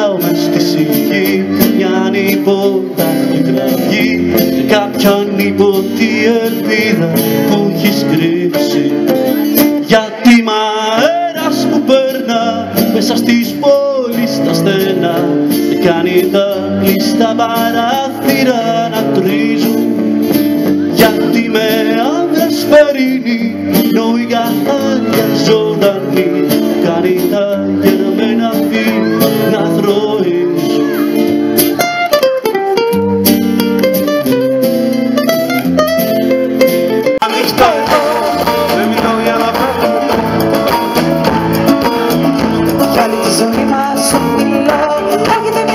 κοιτάω μες στη σιγή μια νηποτάχτη κραυγή και κάποια νηποτή ελπίδα που έχεις κρύψει. Γιατί μ' αέρας που περνά μέσα στις πόλεις τα στενά και κάνει τα κλειστά παράθυρα να τρίζουν. Γιατί με άνδρας φέρνει νόη καθάρια ζωντανή κάνει τα γερμένα φύλλα να θροίζουν. Ανοιχτό δεν μιλώ για να φέρω Για όλη τη ζωή μας σου μιλώ.